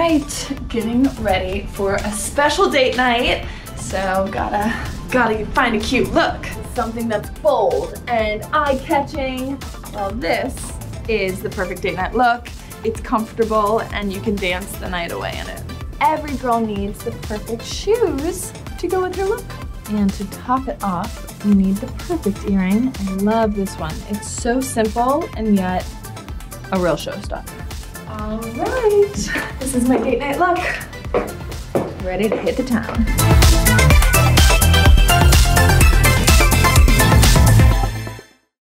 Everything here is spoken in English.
right, getting ready for a special date night. So gotta find a cute look. Something that's bold and eye-catching. Well, this is the perfect date night look. It's comfortable and you can dance the night away in it. Every girl needs the perfect shoes to go with her look. And to top it off, you need the perfect earring. I love this one. It's so simple and yet a real showstopper. All right, this is my date night look. Ready to hit the town.